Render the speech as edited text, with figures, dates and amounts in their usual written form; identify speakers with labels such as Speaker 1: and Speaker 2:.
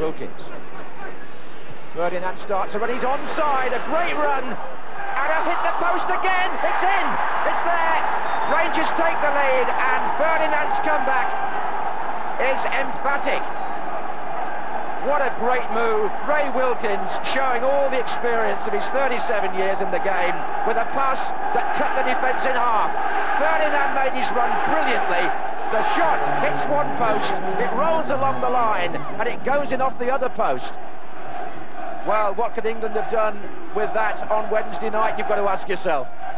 Speaker 1: Wilkins. Ferdinand starts a run, he's onside, a great run, and a hit the post again, it's in, it's there. Rangers take the lead, and Ferdinand's comeback is emphatic. What a great move. Ray Wilkins showing all the experience of his 37 years in the game with a pass that cut the defence in half. Ferdinand made his run brilliantly. The shot hits one post, it rolls along the line, and it goes in off the other post. Well, what could England have done with that on Wednesday night, you've got to ask yourself.